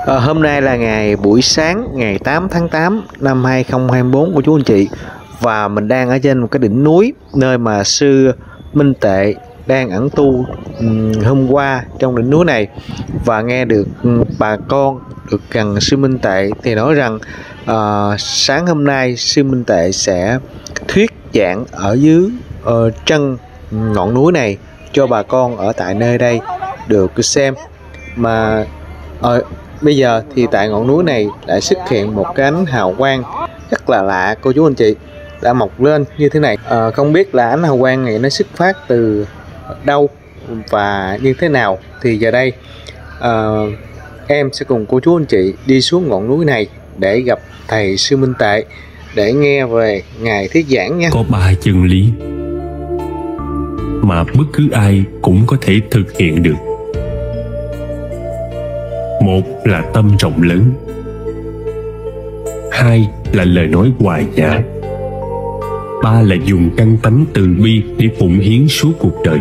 Hôm nay là ngày buổi sáng ngày 8 tháng 8 năm 2024 của chú anh chị. Và mình đang ở trên một cái đỉnh núi nơi mà sư Minh Tệ đang ẩn tu hôm qua trong đỉnh núi này. Và nghe được bà con được gần sư Minh Tệ thì nói rằng sáng hôm nay sư Minh Tệ sẽ thuyết giảng ở dưới chân ngọn núi này cho bà con ở tại nơi đây được xem. Mà bây giờ thì tại ngọn núi này lại xuất hiện một cái ánh hào quang rất là lạ cô chú anh chị, đã mọc lên như thế này. Không biết là ánh hào quang này nó xuất phát từ đâu và như thế nào, thì giờ đây em sẽ cùng cô chú anh chị đi xuống ngọn núi này để gặp thầy sư Minh Tệ để nghe về ngài thuyết giảng nha. Có 3 chân lý mà bất cứ ai cũng có thể thực hiện được. Một là tâm rộng lớn, hai là lời nói hoài nhã, ba là dùng căn tánh từ bi để phụng hiến suốt cuộc đời.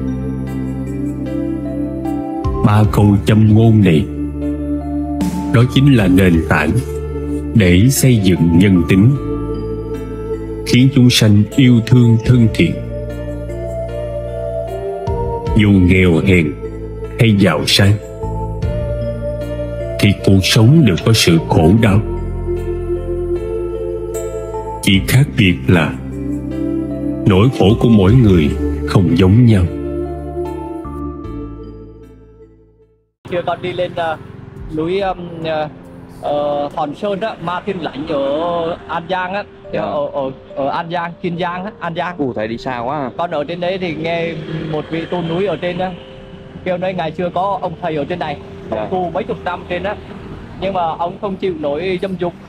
3 câu châm ngôn này, đó chính là nền tảng để xây dựng nhân tính, khiến chúng sanh yêu thương thân thiện. Dù nghèo hèn hay giàu sang thì cuộc sống đều có sự khổ đau. Chỉ khác biệt là nỗi khổ của mỗi người không giống nhau. Chưa con đi lên núi Hòn Sơn á, Ma Thiên Lãnh ở An Giang á, ở An Giang, Kiên Giang á, An Giang. Thầy đi xa quá. Con ở trên đấy thì nghe một vị tu núi ở trên á kêu nói ngày xưa có ông thầy ở trên này, ông tu mấy chục năm trên á, nhưng mà ông không chịu nổi dâm dục.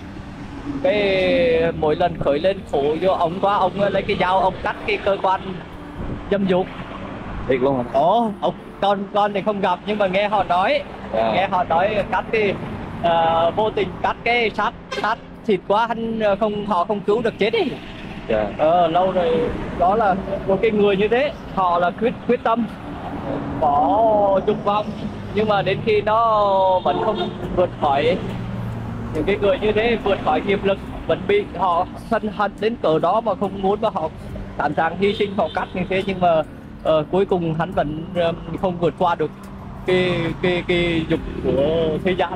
Cái mỗi lần khởi lên khổ vô ông quá, ông lấy cái dao ông cắt cái cơ quan dâm dục. Thiệt luôn hả? Ồ, con thì không gặp nhưng mà nghe họ nói, cắt thì vô tình cắt cái sát thịt quá, họ không cứu được, chết đi. Lâu rồi. Đó là một cái người như thế, họ là quyết tâm có dục vọng, nhưng mà đến khi nó vẫn không vượt khỏi, những cái người như thế vượt khỏi nghiệp lực vẫn bị họ sân hận đến cỡ đó mà không muốn, mà họ sẵn sàng hy sinh, họ cắt như thế, nhưng mà cuối cùng hắn vẫn không vượt qua được cái dục của thế gian.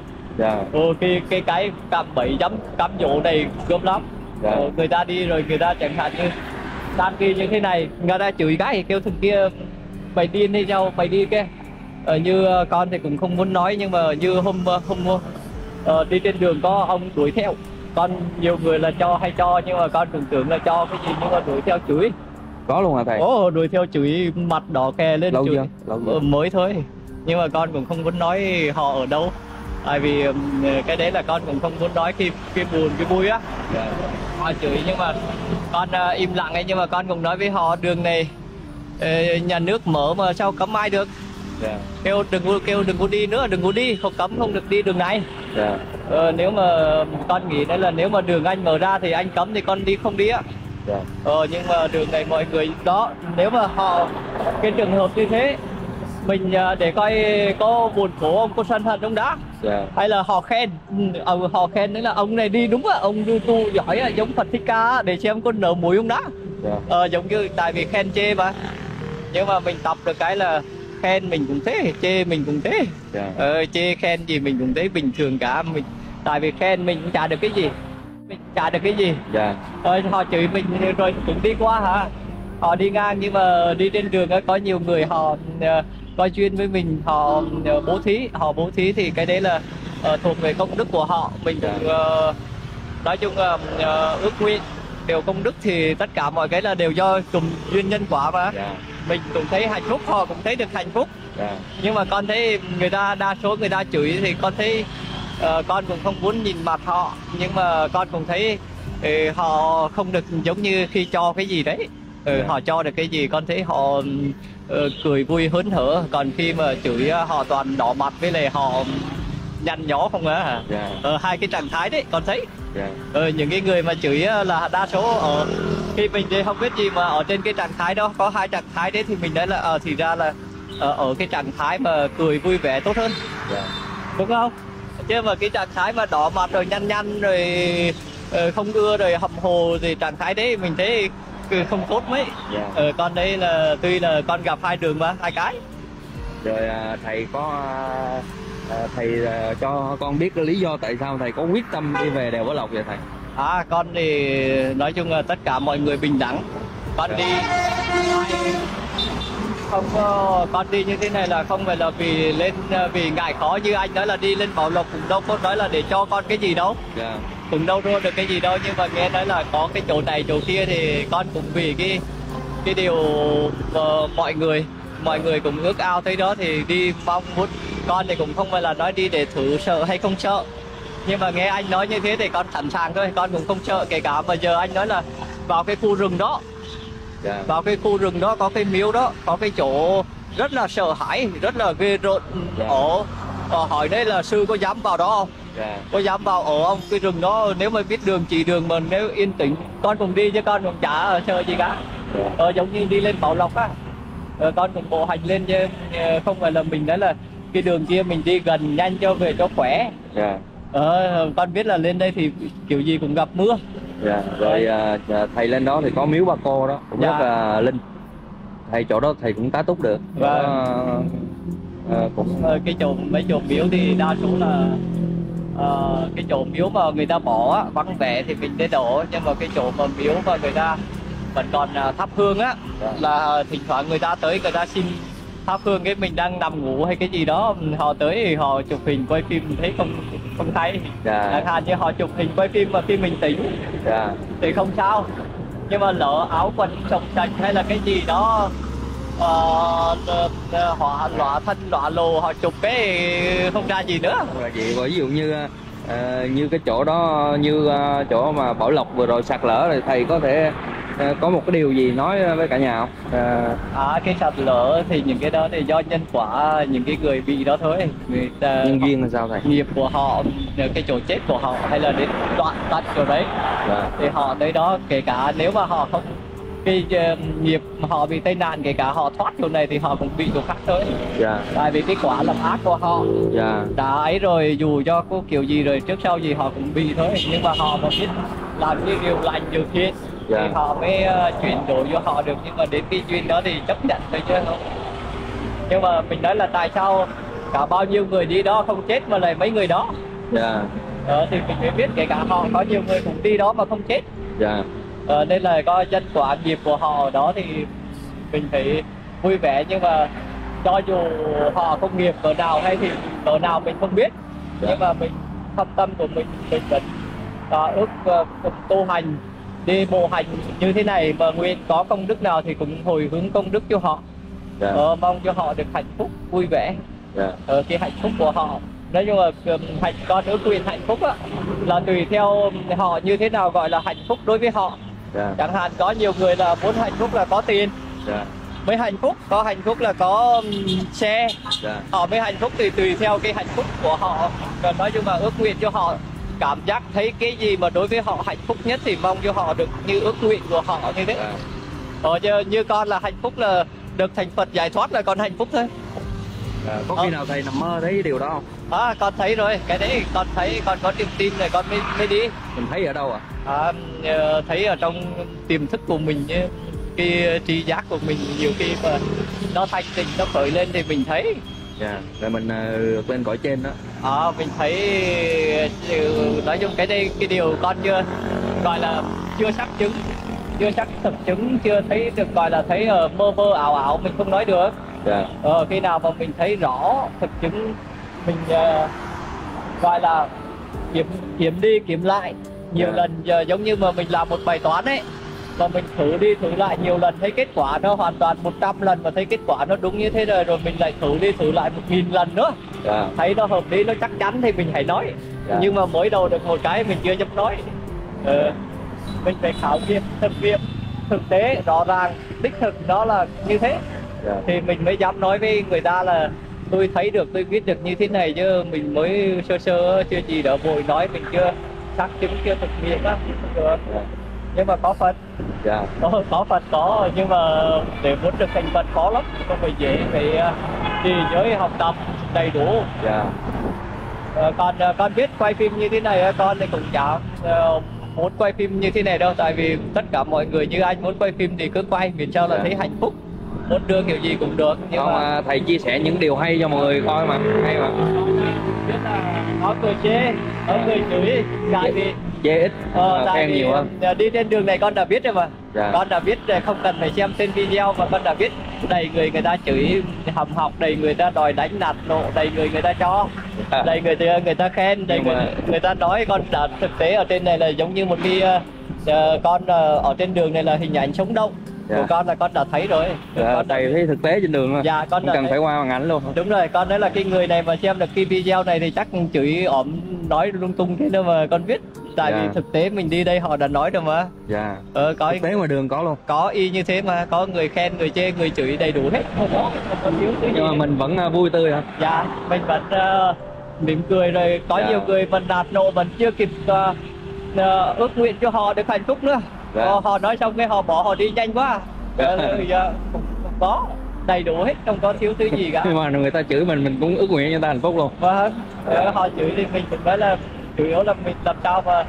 Cái cạm bẫy cám dỗ này gớm lắm. Người ta đi rồi người ta chẳng hạn như đan kia như thế này, người ta chửi cái kêu thằng kia mày điên hay sao mày đi kia. Như con thì cũng không muốn nói, nhưng mà như hôm đi trên đường có ông đuổi theo con, nhiều người là cho hay cho, nhưng mà con tưởng tượng là cho cái gì, nhưng mà đuổi theo chửi. Có luôn hả thầy? Đuổi theo chửi mặt đỏ kè lên. Lâu chửi. chưa? Lâu chưa? Mới thôi, nhưng mà con cũng không muốn nói họ ở đâu, tại vì cái đấy là con cũng không muốn nói khi buồn cái vui á. Họ chửi nhưng mà con im lặng ấy, nhưng mà con cũng nói với họ đường này nhà nước mở mà sao cấm ai được. Kêu đừng có đi nữa, đừng có đi, không cấm không được đi đường này. Nếu mà con nghĩ đấy là nếu mà đường anh mở ra thì anh cấm thì con đi không đi á. Nhưng mà đường này mọi người đó, nếu mà họ cái trường hợp như thế, mình để coi có buồn khổ ông, có sân hận ông đã. Hay là họ khen, họ khen đấy là ông này đi đúng á, ông tu giỏi á, giống Phật Thích Ca, để xem có nở mũi ông đã. Giống như tại vì khen chê mà, nhưng mà mình tập được cái là khen mình cũng thế, chê mình cũng thế. Chê khen gì mình cũng thấy bình thường cả. Mình tại vì khen mình cũng chả được cái gì, họ chửi mình rồi cũng đi qua hả, họ đi ngang, nhưng mà đi trên đường có nhiều người họ coi duyên với mình, họ bố thí thì cái đấy là thuộc về công đức của họ. Mình cũng nói chung là ước nguyện đều công đức, thì tất cả mọi cái là đều do cùng duyên nhân quả mà. Mình cũng thấy hạnh phúc, họ cũng thấy được hạnh phúc. Nhưng mà con thấy người ta đa số người ta chửi thì con thấy con cũng không muốn nhìn mặt họ, nhưng mà con cũng thấy họ không được giống như khi cho cái gì đấy. Họ cho được cái gì con thấy họ cười vui hớn hở, còn khi mà chửi họ toàn đỏ mặt với lại họ nhăn nhó không á. Hai cái trạng thái đấy con thấy. Những cái người mà chửi là đa số ở khi mình không biết gì mà ở trên cái trạng thái đó có 2 trạng thái đấy, thì mình nói là thì ra là ở cái trạng thái mà cười vui vẻ tốt hơn. Đúng không? chứ mà cái trạng thái mà đỏ mặt rồi nhăn nhăn rồi không ưa rồi hầm hồ thì trạng thái đấy mình thấy không tốt mấy. Con đấy là tuy là con gặp hai đường mà hai cái. Rồi thầy có thầy cho con biết cái lý do tại sao thầy có quyết tâm đi về đèo Bảo Lộc vậy thầy? Con thì nói chung là tất cả mọi người bình đẳng. Con đi không con đi như thế này là không phải là vì ngại khó như anh nói là đi lên Bảo Lộc cũng đâu có nói là để cho con cái gì đâu. Cũng đâu mua được cái gì đâu, nhưng mà nghe nói là có cái chỗ này chỗ kia thì con cũng vì cái điều mọi người cũng ước ao tới đó thì đi mong muốn. Con thì cũng không phải là nói đi để thử sợ hay không sợ, nhưng mà nghe anh nói như thế thì con sẵn sàng thôi, con cũng không sợ. Kể cả mà giờ anh nói là vào cái khu rừng đó, vào cái khu rừng đó có cái miếu đó, có cái chỗ rất là sợ hãi, rất là ghê rợn. Hỏi đấy là sư có dám vào đó không? Có dám vào ở không? Cái rừng đó nếu mà biết đường chỉ đường mà nếu yên tĩnh con cùng đi chứ con cũng chả sợ gì cả. Giống như đi lên Bảo Lộc á, con cũng bộ hành lên chứ không phải là mình nói là cái đường kia mình đi gần nhanh cho về cho khỏe. Con biết là lên đây thì kiểu gì cũng gặp mưa. Rồi thầy lên đó thì có miếu Ba Cô đó cũng rất là linh. Thầy chỗ đó thầy cũng tá túc được. Cũng mấy chỗ miếu thì đa số là cái chỗ miếu mà người ta bỏ á, vắng vẻ thì mình đến đổ, nhưng mà cái chỗ mà miếu mà người ta vẫn còn thắp hương á, là thỉnh thoảng người ta tới người ta xin thắp hương, cái mình đang nằm ngủ hay cái gì đó họ tới thì họ chụp hình quay phim thấy không thấy. Chẳng hạn như họ chụp hình quay phim mà khi mình tỉnh thì không sao, nhưng mà lỡ áo quần sọc sạch hay là cái gì đó họ lọa thân lọa lồ họ chụp cái không ra gì nữa. Ví dụ như cái chỗ đó, như chỗ mà Bảo Lộc vừa rồi sạt lở thì thầy có thể có một cái điều gì nói với cả nhà không? Cái sạt lở thì những cái đó thì do nhân quả những cái người bị đó thôi. Người ta nhân duyên là sao thầy? Nghiệp của họ, cái chỗ chết của họ hay là đến đoạn tận chỗ đấy thì họ tới đó, kể cả nếu mà họ không cái nghiệp họ bị tai nạn, kể cả họ thoát chỗ này thì họ cũng bị chỗ khác thôi. Tại vì cái quả làm ác của họ đã ấy rồi, dù cho có kiểu gì rồi trước sau gì họ cũng bị thôi, nhưng mà họ mà biết làm cái điều lành điều thiện thì họ mới chuyển đổi cho họ được. Nhưng mà đến cái duyên đó thì chấp nhận thôi chứ không. Nhưng mà mình nói là tại sao cả bao nhiêu người đi đó không chết mà lại mấy người đó. Thì mình mới biết kể cả họ có nhiều người cũng đi đó mà không chết. Nên là có nhân quả nghiệp của họ ở đó thì mình phải vui vẻ, nhưng mà cho dù họ không nghiệp cỡ nào hay thì cỡ nào mình không biết, nhưng mà mình thâm tâm của mình vẫn ước tu hành đi bộ hành như thế này mà nguyện có công đức nào thì cũng hồi hướng công đức cho họ. Mong cho họ được hạnh phúc vui vẻ. Cái hạnh phúc của họ, nói chung là con ước nguyện hạnh phúc á, là tùy theo họ như thế nào gọi là hạnh phúc đối với họ. Chẳng hạn có nhiều người là muốn hạnh phúc là có tiền mới hạnh phúc, có hạnh phúc là có xe họ mới hạnh phúc, thì tùy theo cái hạnh phúc của họ. Còn nói chung là ước nguyện cho họ cảm giác thấy cái gì mà đối với họ hạnh phúc nhất thì mong cho họ được như ước nguyện của họ như thế. Như con là hạnh phúc là được thành Phật giải thoát là con hạnh phúc thôi. Có khi nào thầy nằm mơ thấy điều đó không? Con thấy rồi, cái đấy con thấy, con có niềm tin rồi con mới đi. Mình thấy ở đâu ạ? Thấy ở trong tiềm thức của mình, cái tri giác của mình, nhiều khi mà nó thanh tịnh nó khởi lên thì mình thấy. Rồi mình lên cõi trên đó. Mình thấy, nói chung cái đây cái điều con chưa gọi là chưa xác chứng, chưa xác thực chứng, chưa thấy được, gọi là thấy mơ mơ ảo ảo mình không nói được. Khi nào mà mình thấy rõ thực chứng, mình gọi là kiểm đi kiểm lại nhiều lần, giống như mà mình làm một bài toán ấy, mà mình thử đi thử lại nhiều lần thấy kết quả nó hoàn toàn 100 lần mà thấy kết quả nó đúng như thế rồi mình lại thử đi thử lại 1000 lần nữa, thấy nó hợp lý, nó chắc chắn thì mình hãy nói. Nhưng mà mới đầu được một cái mình chưa dám nói. Mình phải khảo nghiệm thực tế rõ ràng đích thực nó là như thế thì mình mới dám nói với người ta là tôi thấy được, tôi biết được như thế này, chứ mình mới sơ sơ chưa gì đó vội nói, mình chưa xác chứng, chưa thực nghiệm á, không được. Nhưng mà có Phật, có Phật có, nhưng mà để muốn được thành Phật khó lắm, không phải dễ, phải trì giới học tập đầy đủ. Con biết quay phim như thế này, con thì cũng chẳng muốn quay phim như thế này đâu, tại vì tất cả mọi người như anh muốn quay phim thì cứ quay, miễn sao là thấy hạnh phúc, muốn đưa kiểu gì cũng được. Nhưng mà thầy chia sẻ những điều hay cho mọi người coi mà, hay mà. Biết là có người chê, có người chửi, tại vì chê ít, khen nhiều hơn. Đi trên đường này con đã biết rồi mà. Con đã biết rồi, không cần phải xem trên video mà con đã biết đầy người ta chửi hầm học, đầy người ta đòi đánh nạt nộ, đầy người ta cho, đầy người ta khen, đầy người ta nói. Con đã thực tế ở trên này là giống như một cái con ở trên đường này là hình ảnh sống động của con, là con đã thấy rồi. Con thầy thấy thực tế trên đường mà. Dạ, con không cần phải qua màn ảnh luôn. Đúng rồi, con nói là cái người này mà xem được cái video này thì chắc chửi ỏm nói lung tung thế đâu mà con biết. Tại vì thực tế mình đi đây họ đã nói rồi mà. Có thực tế ngoài đường có luôn. Có y như thế mà, có người khen, người chê, người chửi đầy đủ hết. Không có thiếu cái gì. Nhưng mà mình vẫn vui tươi hả? Dạ, mình vẫn mỉm cười rồi. Có nhiều người mình nạt nộ mình chưa kịp ước nguyện cho họ được hạnh phúc nữa. Họ nói xong cái họ bỏ, họ đi nhanh quá. Không có đầy đủ hết, không có thiếu thứ gì cả. Nhưng mà người ta chửi mình cũng ước nguyện cho ta hạnh phúc luôn. Vâng, họ chửi thì mình cũng nói là chủ yếu là mình làm sao mà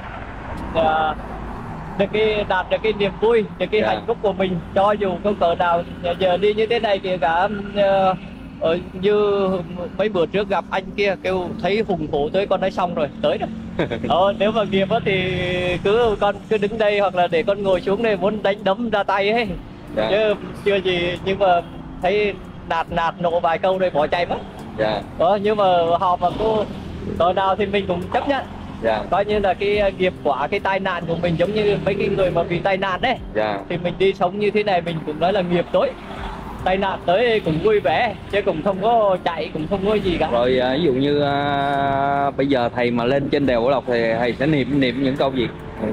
đạt được cái niềm vui, được cái hạnh phúc của mình, cho dù có cỡ nào. Giờ đi như thế này kìa, cả như mấy bữa trước gặp anh kia kêu thấy hùng hổ tới, con nói xong rồi, tới rồi. Nếu mà nghiệp thì con cứ đứng đây, hoặc là để con ngồi xuống đây muốn đánh đấm ra tay ấy. Chứ chưa gì, nhưng mà thấy nạt nộ vài câu rồi bỏ chạy mất. Nhưng mà họ mà cỡ nào thì mình cũng chấp nhận. Coi như là cái nghiệp quả, cái tai nạn của mình, giống như mấy cái người mà bị tai nạn đấy. Thì mình đi sống như thế này mình cũng nói là nghiệp tới, tai nạn tới cũng vui vẻ, chứ cũng không có chạy, cũng không có gì cả. Rồi ví dụ như bây giờ thầy mà lên trên đèo Bảo Lộc thì thầy sẽ niệm những câu gì?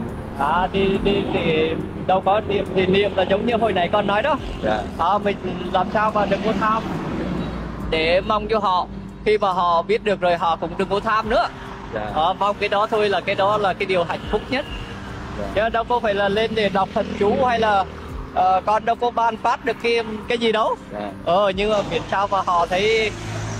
Thì đâu có niệm, thì niệm là giống như hồi nãy con nói đó. Mình làm sao mà đừng có tham, để mong cho họ khi mà họ biết được rồi họ cũng đừng có tham nữa. Mong cái đó thôi, là cái đó là cái điều hạnh phúc nhất. Chứ đâu có phải là lên để đọc thần chú, hay là con đâu có ban phát được cái gì đâu. Nhưng mà miễn sao mà họ thấy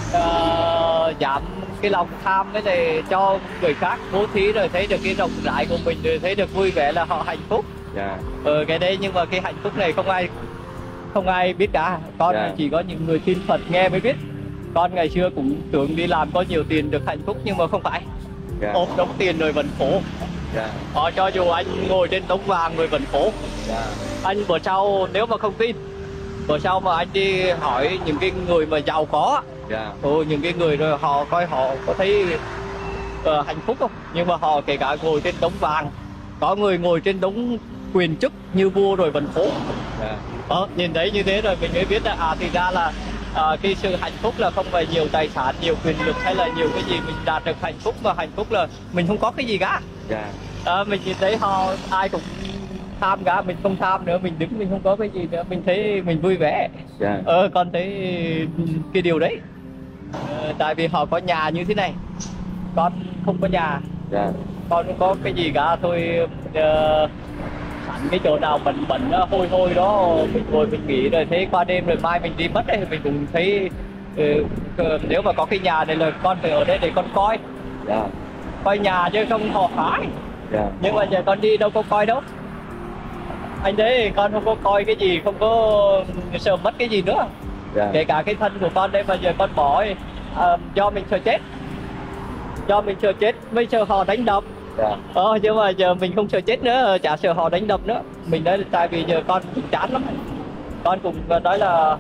giảm cái lòng tham, cái này cho người khác bố thí, rồi thấy được cái rộng rãi của mình, rồi thấy được vui vẻ là họ hạnh phúc. Cái đấy, nhưng mà cái hạnh phúc này không ai biết cả. Con chỉ có những người tin Phật nghe mới biết. Con ngày xưa cũng tưởng đi làm có nhiều tiền được hạnh phúc, nhưng mà không phải. Ôm đống tiền rồi vẫn khổ. Cho dù anh ngồi trên đống vàng rồi vẫn khổ. Anh bữa sau nếu mà không tin, bữa sau mà anh đi hỏi những cái người mà giàu có, những cái người rồi họ coi họ có thấy hạnh phúc không. Nhưng mà họ kể cả ngồi trên đống vàng, có người ngồi trên đống quyền chức như vua rồi vẫn khổ. Nhìn thấy như thế rồi mình mới biết là thì ra là cái sự hạnh phúc là không phải nhiều tài sản, nhiều quyền lực, hay là nhiều cái gì mình đạt được hạnh phúc, mà hạnh phúc là mình không có cái gì cả. Mình nhìn thấy họ ai cũng tham cả, mình không tham nữa, mình đứng mình không có cái gì nữa, mình thấy mình vui vẻ. Con thấy cái điều đấy. Tại vì họ có nhà như thế này, con không có nhà, con không có cái gì cả thôi. Sẵn cái chỗ nào bẩn hôi đó mình ngồi mình nghỉ, rồi thấy qua đêm rồi mai mình đi mất ấy, mình cũng thấy nếu mà có cái nhà này là con phải ở đây để con coi nhà chứ không họ phá. Nhưng mà giờ con đi đâu có coi đâu, anh thấy con không có coi cái gì, không có sợ mất cái gì nữa. Kể cả cái thân của con đây mà giờ con bỏ do mình sợ chết, mới sợ họ đánh đập. Nhưng mà giờ mình không sợ chết nữa, chả sợ họ đánh đập nữa. Mình nói là tại vì giờ con cũng chán lắm. Con cũng nói là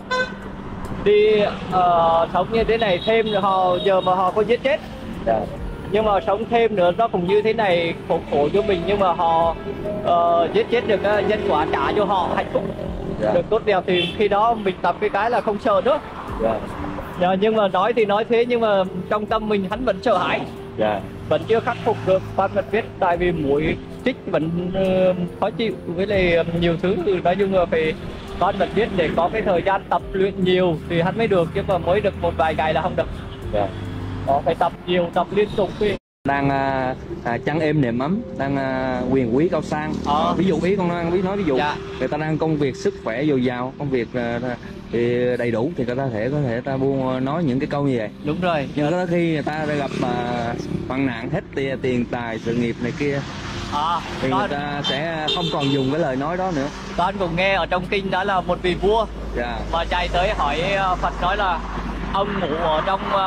đi sống như thế này thêm, họ giờ mà họ có giết chết, nhưng mà sống thêm nữa nó cũng như thế này khổ cho mình. Nhưng mà họ giết chết được nhân quả trả cho họ hạnh phúc được tốt đẹp, thì khi đó mình tập cái là không sợ nữa. Nhưng mà nói thì nói thế, nhưng mà trong tâm mình hắn vẫn sợ hãi. Vẫn chưa khắc phục được. Con vẫn biết, tại vì mũi chích vẫn khó chịu, với lại nhiều thứ, nói chung là phải, con vẫn biết để có cái thời gian tập luyện nhiều thì hắn mới được, chứ mà mới được một vài ngày là không được. Phải tập nhiều, tập liên tục. Đang chăn êm nệm ấm, đang quyền quý cao sang. Ví dụ ý con nói ví dụ người ta đang công việc sức khỏe dồi dào, công việc thì đầy đủ thì có thể ta buông nói những cái câu như vậy. Đúng rồi. Nhưng có khi người ta đã gặp hoạn nạn hết tiền tài sự nghiệp này kia thì người ta sẽ không còn dùng cái lời nói đó nữa. Con cũng nghe ở trong kinh đó là một vị vua mà chạy tới hỏi Phật, nói là ông ngủ ở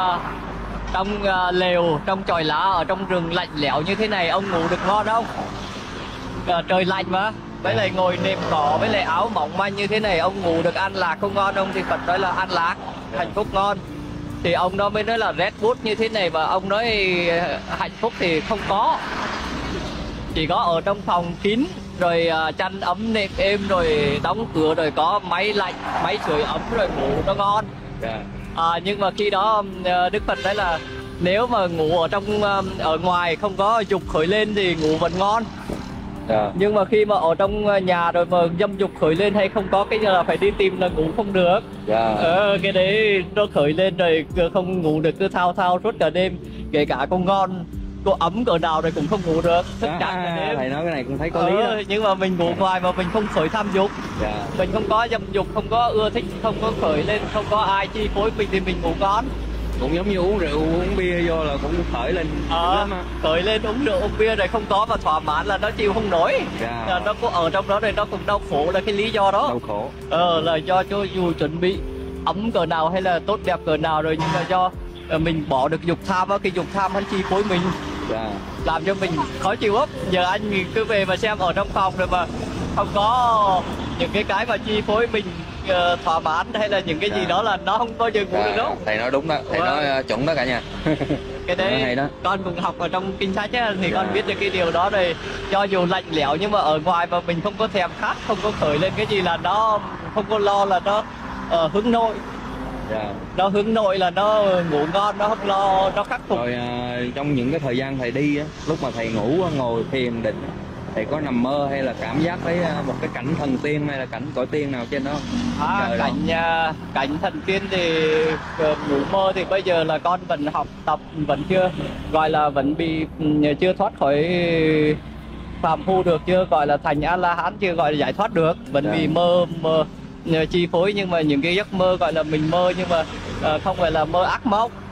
trong lều, trong chòi lá ở trong rừng lạnh lẽo như thế này, ông ngủ được ngon không? Trời lạnh mà, với lại ngồi nệm cỏ, với lại áo mỏng manh như thế này, ông ngủ được an lạc không ngon không? Thì Phật nói là an lạc, hạnh phúc ngon. Thì ông đó mới nói là rét buốt như thế này mà ông nói hạnh phúc thì không có, chỉ có ở trong phòng kín rồi chăn ấm nệm êm rồi đóng cửa rồi có máy lạnh, máy sưởi ấm rồi ngủ nó ngon. Nhưng mà khi đó Đức Phật nói là nếu mà ngủ ở ngoài không có dục khởi lên thì ngủ vẫn ngon. Nhưng mà khi mà ở trong nhà rồi mà dâm dục khởi lên hay không có cái là phải đi tìm là ngủ không được. Cái đấy nó khởi lên rồi không ngủ được, cứ thao thao suốt cả đêm, kể cả con ngon cô ấm cỡ nào rồi cũng không ngủ được, thức chặt cả đêm. Thầy nói cái này cũng thấy có lý đó. Nhưng mà mình ngủ ngoài mà mình không khởi tham dục, mình không có dâm dục, không có ưa thích, không có khởi lên, không có ai chi phối mình thì mình ngủ ngon. Cũng giống như uống rượu uống bia vô là cũng khởi lên khởi lên uống rượu uống bia rồi không có mà thỏa mãn là nó chịu không nổi. Nó có ở trong đó rồi nó cũng đau khổ, là cái lý do đó. Đau khổ là do cho dù chuẩn bị ấm cỡ nào hay là tốt đẹp cỡ nào rồi, nhưng mà do mình bỏ được dục tham á, cái dục tham hắn chi phối mình, làm cho mình khó chịu lắm. Giờ anh cứ về mà xem ở trong phòng rồi mà không có những cái mà chi phối mình thỏa mãn hay là những cái gì đó là nó không bao giờ ngủ được đâu. Thầy nói đúng đó, thầy nói chuẩn đó cả nhà. Cái đấy đó. Con cũng học ở trong kinh sách á, thì con biết được cái điều đó rồi. Cho dù lạnh lẽo nhưng mà ở ngoài mà mình không có thèm khát, không có khởi lên cái gì là nó không có lo, là nó hướng nội. Nó hướng nội là nó ngủ ngon, nó không lo, nó khắc phục. Rồi trong những cái thời gian thầy đi á, lúc mà thầy ngủ ngồi thiền định, thầy có nằm mơ hay là cảm giác thấy một cái cảnh thần tiên hay là cảnh cõi tiên nào trên đó không? Cảnh thần tiên thì ngủ mơ thì bây giờ là con vẫn học tập, vẫn chưa gọi là vẫn bị chưa thoát khỏi phàm phu được, chưa gọi là thành A La Hán, chưa gọi là giải thoát được, vẫn bị mơ chi phối. Nhưng mà những cái giấc mơ gọi là mình mơ nhưng mà không phải là mơ ác mộng,